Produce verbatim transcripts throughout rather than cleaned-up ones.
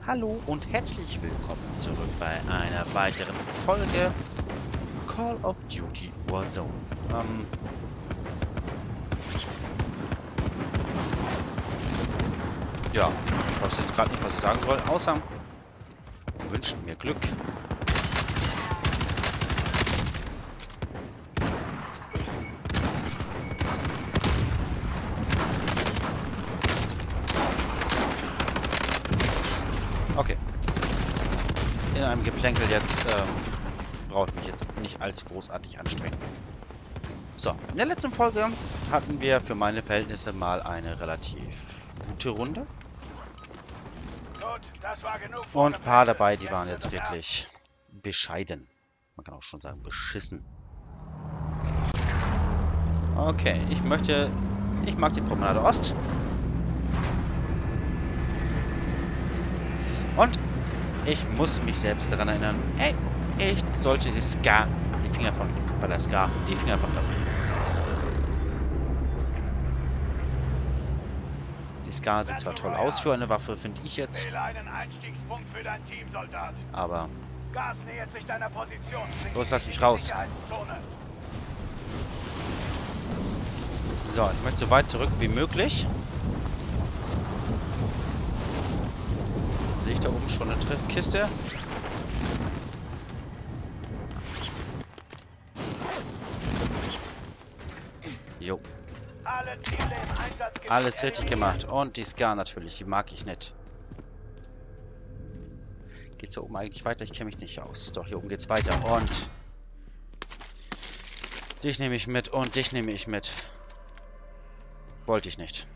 Hallo und herzlich willkommen zurück bei einer weiteren Folge Call of Duty Warzone. Ähm, ja, ich weiß jetzt gerade nicht, was ich sagen soll, außer wünscht mir Glück. Okay. In einem Geplänkel jetzt ähm, brauche ich mich jetzt nicht allzu großartig anstrengen. So, in der letzten Folge hatten wir für meine Verhältnisse mal eine relativ gute Runde. Gut, das war genug Und ein paar dabei, die Jetzt waren wird jetzt es wirklich bescheiden. Man kann auch schon sagen, beschissen. Okay, ich möchte... Ich mag die Promenade Ost. Und ich muss mich selbst daran erinnern, ey, ich sollte die Ska, die Finger von... bei der Ska, die Finger von lassen. Die Ska sieht zwar toll aus für eine Waffe, finde ich jetzt. Wähle einen Einstiegspunkt für dein Team, Soldat. Aber... Gas nähert sich deiner Position. Los, lass mich raus. So, ich möchte so weit zurück wie möglich. Sehe ich da oben schon eine Kiste? Jo. Alle Ziele im Einsatz. Alles richtig gemacht. Und die Ska natürlich, die mag ich nicht. Geht's da oben eigentlich weiter? Ich kenne mich nicht aus. Doch, hier oben geht's weiter. Und dich nehme ich mit und dich nehme ich mit. Wollte ich nicht.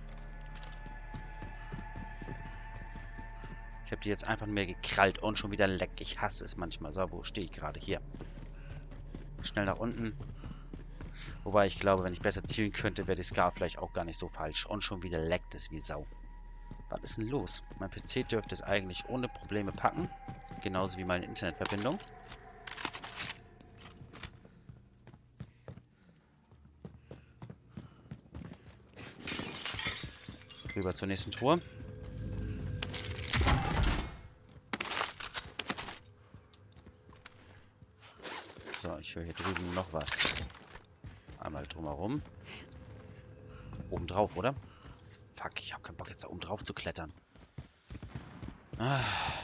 Ich habe die jetzt einfach mehr gekrallt und schon wieder leck. Ich hasse es manchmal. So, wo stehe ich gerade? Hier. Schnell nach unten. Wobei ich glaube, wenn ich besser zielen könnte, wäre die Ska vielleicht auch gar nicht so falsch. Und schon wieder leckt es wie Sau. Was ist denn los? Mein P C dürfte es eigentlich ohne Probleme packen. Genauso wie meine Internetverbindung. Rüber zur nächsten Truhe. So, ich höre hier drüben noch was. Einmal drumherum. Oben drauf, oder? Fuck, ich habe keinen Bock jetzt da oben drauf zu klettern. Ah.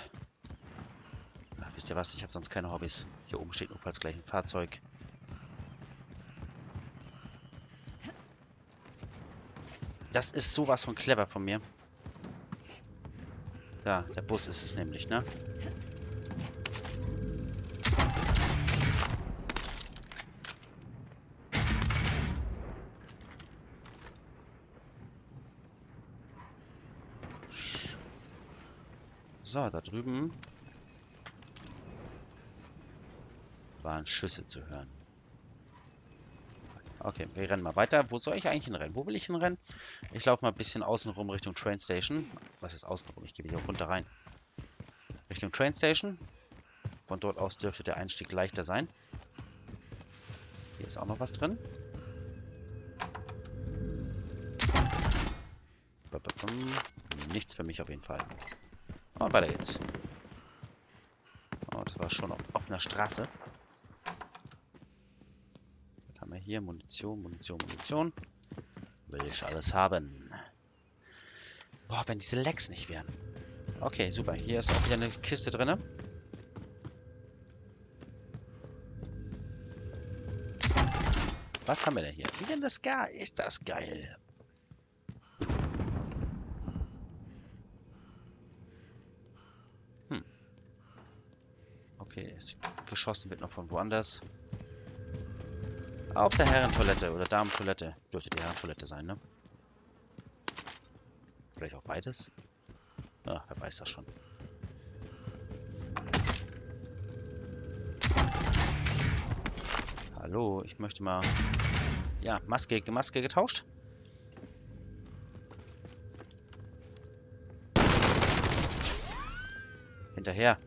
Ach, wisst ihr was? Ich habe sonst keine Hobbys. Hier oben steht notfalls gleich ein Fahrzeug. Das ist sowas von clever von mir. Ja, der Bus ist es nämlich, ne? So, da drüben waren Schüsse zu hören. Okay, wir rennen mal weiter. Wo soll ich eigentlich hinrennen? Wo will ich hinrennen? Ich laufe mal ein bisschen außenrum Richtung Train Station. Was ist außenrum? Ich gehe wieder runter rein. Richtung Train Station. Von dort aus dürfte der Einstieg leichter sein. Hier ist auch noch was drin. Nichts für mich auf jeden Fall. Und weiter geht's. Oh, das war schon auf offener Straße. Was haben wir hier? Munition, Munition, Munition. Will ich alles haben. Boah, wenn diese Lecks nicht wären. Okay, super. Hier ist auch wieder eine Kiste drin. Was haben wir denn hier? Wieder eine Ska. Ist das geil. Hm. Okay, geschossen wird noch von woanders. Auf der Herrentoilette oder Damentoilette. Dürfte die Herrentoilette sein, ne? Vielleicht auch beides? Ah, wer weiß das schon. Hallo, ich möchte mal... Ja, Maske, Maske getauscht. Hinterher.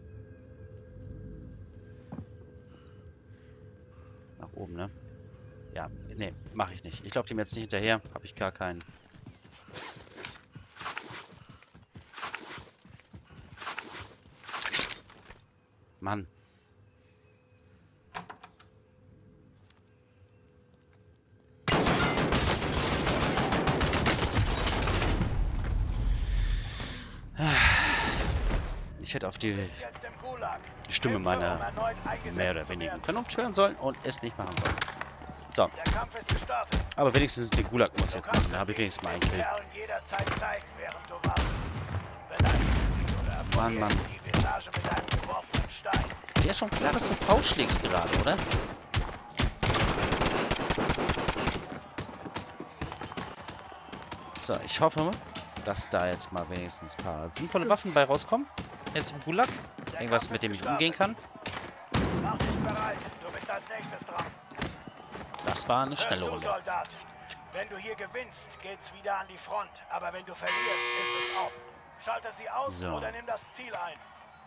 Nach oben, ne? Ja, nee, mache ich nicht. Ich laufe dem jetzt nicht hinterher. Habe ich gar keinen. Mann. Ich hätte auf die Jetzt im Gulag. Stimme Kämpfe, um meiner erneut eingesetzt mehr oder zu weniger werden. Vernunft hören sollen und es nicht machen sollen. So, Der Kampf ist gestartet. aber wenigstens den Gulag muss ich jetzt Du machen. kannst Da habe ich den wenigstens mal einen besten Kill. Kerlen jederzeit zeigen, während du wartest. Wenn ein oder von Mann, dir Mann. die Visage mit einem geworfenen Stein. Dir ist schon klar, dass du faust schlägst gerade, oder? So, ich hoffe, dass da jetzt mal wenigstens ein paar sinnvolle Waffen bei rauskommen. Jetzt im Gulag. Irgendwas, mit dem ich umgehen kann. Mach dich bereit. Du bist als nächstes dran. Das war eine Hör schnelle zu, Runde. Soldat. Wenn du hier gewinnst, geht's wieder an die Front. Aber wenn du verlierst, ist es auf. Schalte sie aus So. oder nimm das Ziel ein.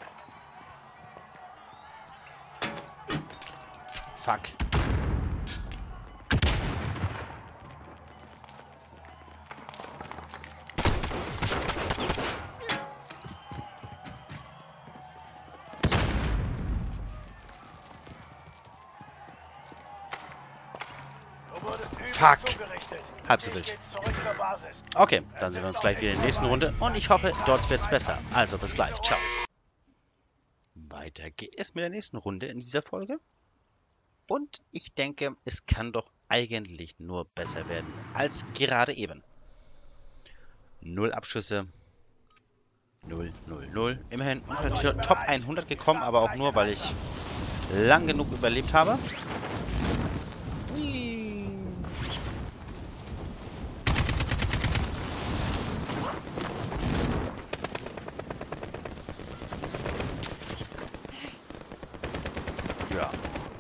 Fuck. Du wurdest übel Fuck. zugerichtet. Halb so Jetzt wild. geht's zurück zur Basis. Okay, dann sehen wir uns gleich wieder in der nächsten Runde. Und ich hoffe, dort wird's besser. Also bis gleich. Ciao. Weiter geht es mit der nächsten Runde in dieser Folge. Und ich denke, es kann doch eigentlich nur besser werden als gerade eben. Null Abschüsse. Null, null, null. Immerhin unter die Top hundert gekommen, aber auch nur, weil ich lang genug überlebt habe. Hui. Ja.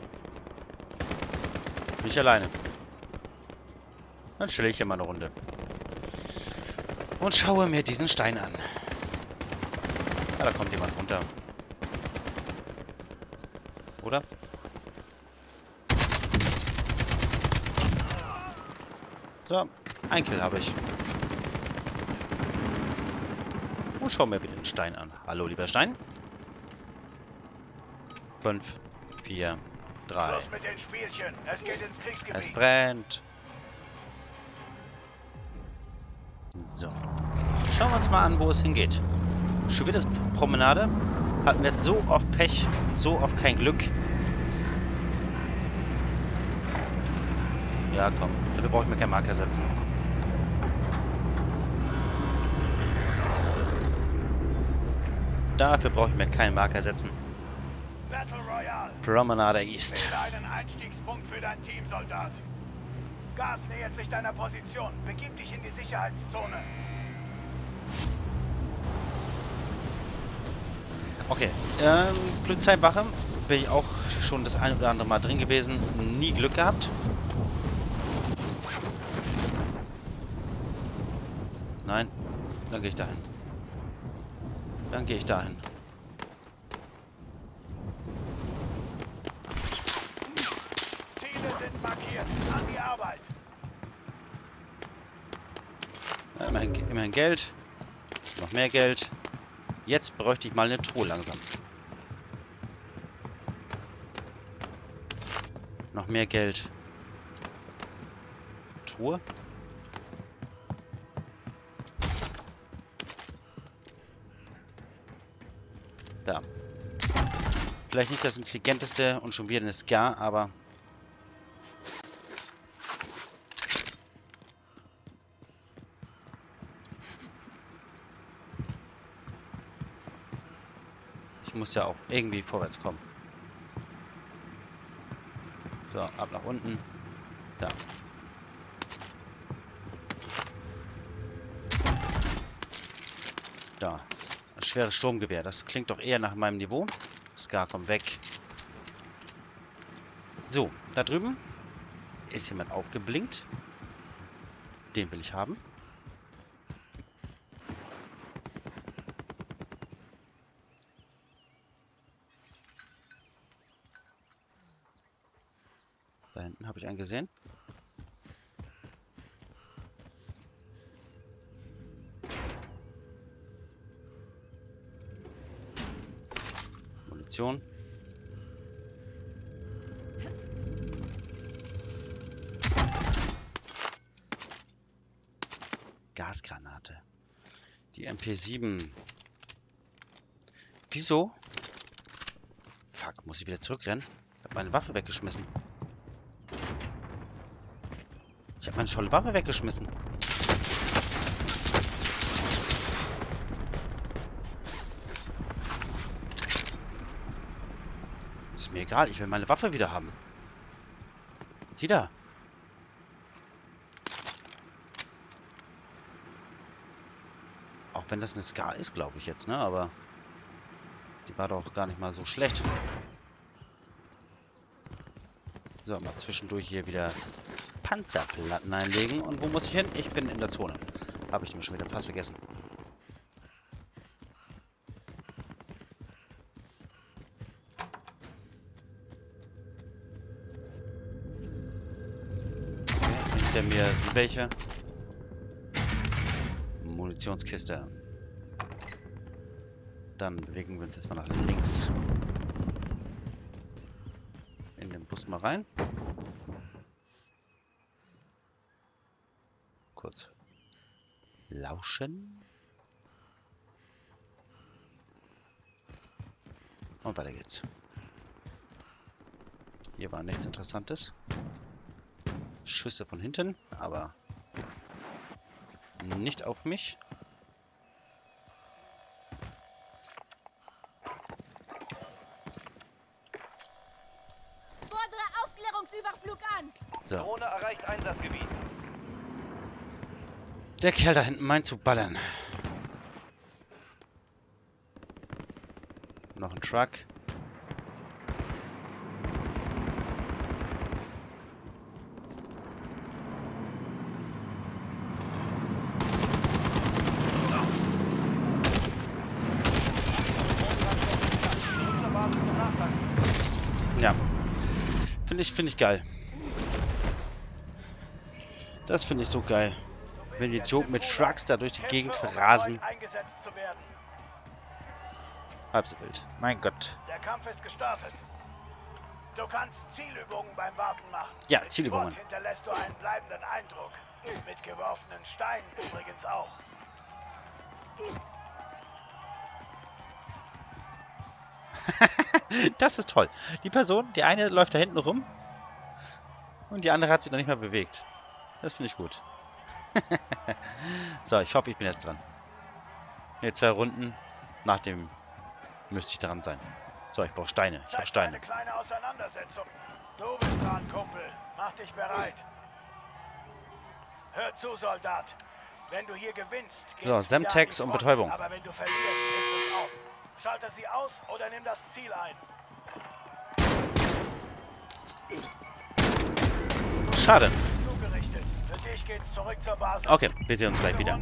Bin ich alleine. Dann stelle ich hier mal eine Runde. Und schaue mir diesen Stein an. Ja, da kommt jemand runter. Oder? So, ein Kill habe ich. Und schau mir wieder den Stein an. Hallo, lieber Stein. Fünf, vier, drei. Schluss mit den Spielchen. Es geht ins Es Kriegsgebiet. brennt. So. Schauen wir uns mal an, wo es hingeht. Schon wieder das Promenade. Hatten wir jetzt so oft Pech, so oft kein Glück. Ja, komm. Dafür brauche ich mir keinen Marker setzen. Dafür brauche ich mir keinen Marker setzen. Battle Royale. Promenade East. Wähle einen Einstiegspunkt für dein Team, Soldat. Gas nähert sich deiner Position. Begib dich in die Sicherheitszone. Okay. Ähm, Polizeiwache. Bin ich auch schon das ein oder andere Mal drin gewesen. Nie Glück gehabt. Nein. Dann gehe ich dahin. Dann gehe ich dahin. Ziele sind markiert. An die Arbeit. Ja, immerhin, immerhin Geld. Noch mehr Geld. Jetzt bräuchte ich mal eine Truhe langsam. Noch mehr Geld. Truhe. Da. Vielleicht nicht das intelligenteste und schon wieder eine Scar, aber... Ich muss ja auch irgendwie vorwärts kommen. So, ab nach unten. Da. Da. Ein schweres Sturmgewehr. Das klingt doch eher nach meinem Niveau. Scar kommt weg. So, da drüben ist jemand aufgeblinkt. Den will ich haben. Da hinten habe ich einen gesehen. Munition. Gasgranate. Die M P sieben. Wieso? Fuck, muss ich wieder zurückrennen? Ich habe meine Waffe weggeschmissen. Ich habe meine tolle Waffe weggeschmissen. Ist mir egal, ich will meine Waffe wieder haben. Die da. Auch wenn das eine Scar ist, glaube ich jetzt, ne? Aber die war doch gar nicht mal so schlecht. So, mal zwischendurch hier wieder Panzerplatten einlegen. Und wo muss ich hin? Ich bin in der Zone. Habe ich mir schon wieder fast vergessen. Okay, hinter mir sind welche. Munitionskiste. Dann bewegen wir uns jetzt mal nach links. In den Bus mal rein. Kurz lauschen. Und weiter geht's. Hier war nichts Interessantes. Schüsse von hinten, aber nicht auf mich. Aufklärungsüberflug an. So. Drohne erreicht Einsatzgebiet. Der Kerl da hinten meint zu ballern. Noch ein Truck. Ja. Finde ich, finde ich geil. Das finde ich so geil. Wenn die Joke mit Trucks da durch die Gegend verrasen. Halb so wild. Mein Gott. Der Kampf ist gestartet. Du kannst Zielübungen beim Warten machen. Ja, Zielübungen. Dort hinterlässt du einen bleibenden Eindruck. Mit geworfenen Steinen übrigens auch. Das ist toll. Die Person, die eine läuft da hinten rum und die andere hat sich noch nicht mal bewegt. Das finde ich gut. So, ich hoffe, ich bin jetzt dran. Jetzt zwei Runden. Nach dem müsste ich dran sein. So, ich brauche Steine. Ich brauche Steine. Eine kleine Auseinandersetzung. Du bist dran, Kumpel. Mach dich bereit. Hör zu, Soldat. Wenn du hier gewinnst, so, Semtex und Betäubung. Aber wenn du verlierst, ist es auf. Schalte sie aus oder nimm das Ziel ein. Schade. Zugerichtet. Für dich geht's zurück zur Basis. Okay, wir sehen uns gleich wieder.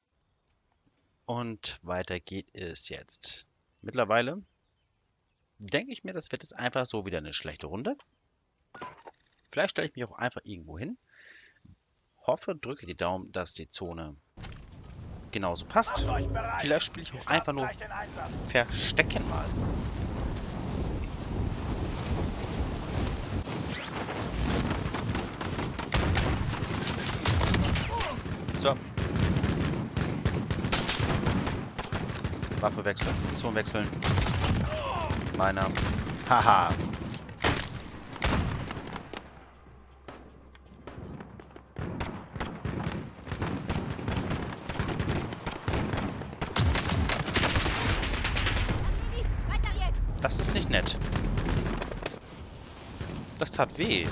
Und weiter geht es jetzt. Mittlerweile denke ich mir, das wird jetzt einfach so wieder eine schlechte Runde. Vielleicht stelle ich mich auch einfach irgendwo hin. Hoffe, drücke die Daumen, dass die Zone genauso passt. Vielleicht spiele ich auch einfach nur Verstecken mal. So. Waffe wechseln, Position wechseln. Meiner. Haha. Das ist nicht nett. Das tat weh.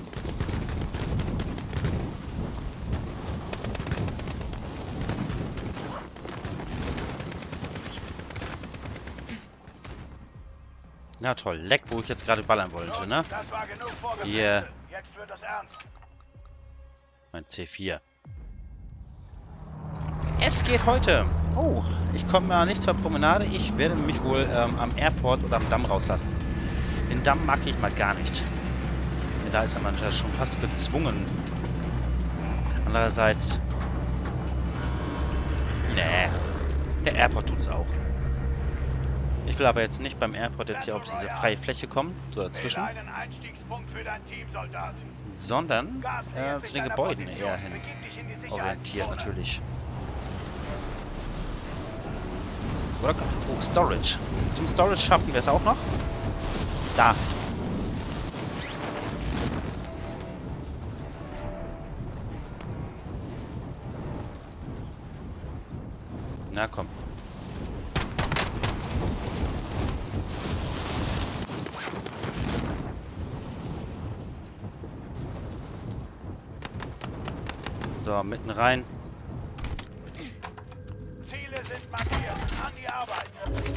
Na toll, Leck, wo ich jetzt gerade ballern wollte, ne? Das war genug vorgeführt. Hier. Jetzt wird es ernst. Mein C vier. Es geht heute. Oh, ich komme mal nicht zur Promenade. Ich werde mich wohl ähm, am Airport oder am Damm rauslassen. Den Damm mag ich mal gar nicht. Da ist man ja schon fast gezwungen. Andererseits... Nee. Der Airport tut's auch. Ich will aber jetzt nicht beim Airport jetzt hier auf diese freie Fläche kommen, so dazwischen, sondern äh, zu den Gebäuden eher hin orientiert natürlich. Oder oh, Storage. Zum Storage schaffen wir es auch noch. Da. Na komm. So, mitten rein. Ziele sind markiert. An die Arbeit.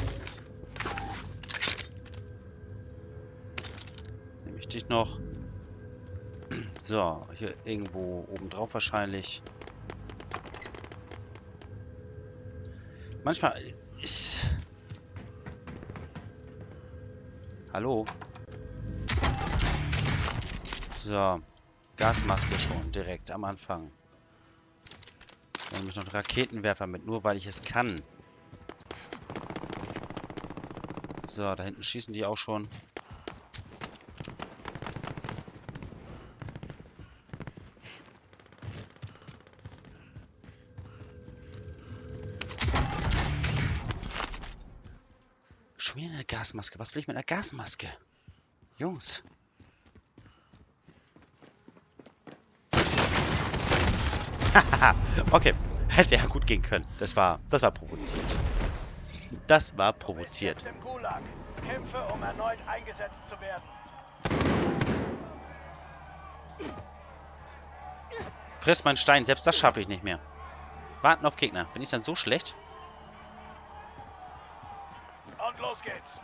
Nehme ich dich noch. So, hier irgendwo oben drauf wahrscheinlich. Manchmal ist... Hallo? So. Gasmaske schon direkt am Anfang. Dann nehme ich noch einen Raketenwerfer mit, nur weil ich es kann. So, da hinten schießen die auch schon. Schon wieder eine Gasmaske. Was will ich mit einer Gasmaske? Jungs. Okay, hätte ja gut gehen können. Das war, das war provoziert. Das war provoziert. Im Gulag. Kämpfe, um erneut eingesetzt zu werden. Friss meinen Stein, selbst das schaffe ich nicht mehr. Warten auf Gegner. Bin ich dann so schlecht? Und los geht's.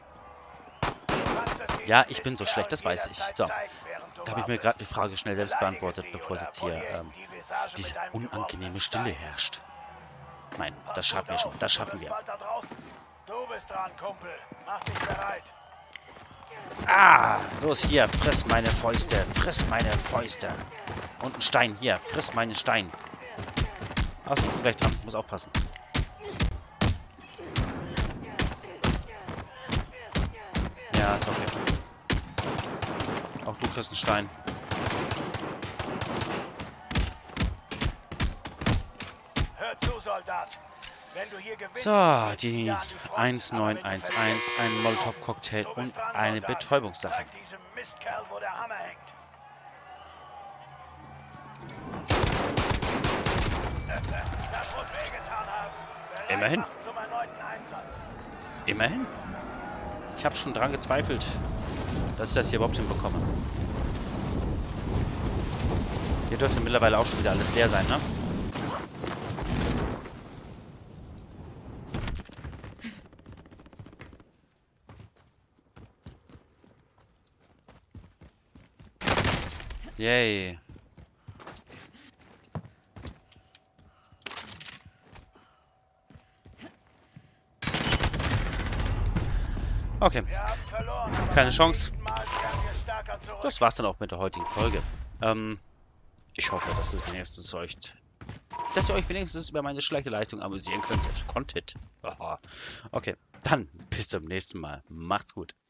Ja, ich bin so schlecht, das weiß ich. So. Da habe ich mir gerade die Frage schnell selbst beantwortet, bevor jetzt hier ähm, diese unangenehme Stille herrscht. Nein, das schaffen wir schon. Das schaffen wir. Du bist dran, Kumpel. Mach dich bereit. Ah, los hier, friss meine Fäuste. Friss meine Fäuste. Und ein Stein hier. Friss meinen Stein. Achso, gleich dran. Muss aufpassen. Ja, ist okay. Auch du kriegst einen Stein. Hör zu, Soldat. Wenn du hier gewinnst, So, die eins neun eins eins, ein Molotow-Cocktail und eine Betäubungssache. Zeig diesem Mistkerl, wo der Hammer hängt. Das muss wehgetan haben. Bereit Immerhin. machen zum erneuten Einsatz. Immerhin. Ich habe schon dran gezweifelt, dass ich das hier überhaupt hinbekomme. Hier dürfte mittlerweile auch schon wieder alles leer sein, ne? Yay. Okay. Wir haben verloren, aber Keine beim Chance. nächsten Mal kehren wir stärker zurück. Das war's dann auch mit der heutigen Folge. Ähm, ich hoffe, dass es wenigstens euch, dass ihr euch wenigstens über meine schlechte Leistung amüsieren könntet. Konntet. Aha. Okay, dann bis zum nächsten Mal. Macht's gut.